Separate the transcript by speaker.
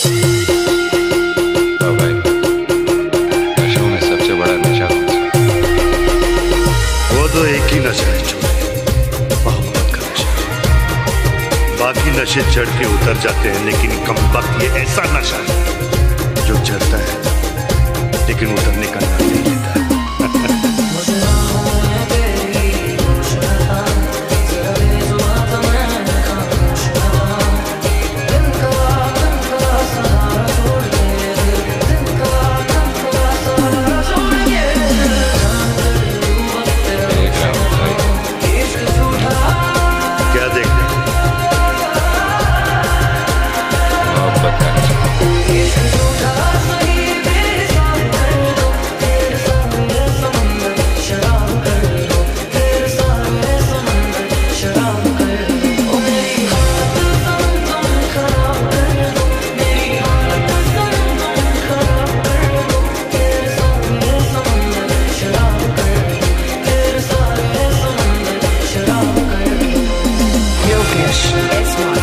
Speaker 1: तो भाई, नशों में सबसे बड़ा नशा कौन सा?
Speaker 2: वो तो एक ही नशा है छोटे, मोहब्बत का नशा। बाकी नशे चढ़ के उतर जाते हैं, लेकिन कमबख्त ये ऐसा नशा है जो चढ़ता है लेकिन उतरने का नाम नहीं लेता। क्या देख रहे हैं?
Speaker 1: मोहब्बत का नशा।
Speaker 3: Yogesh S.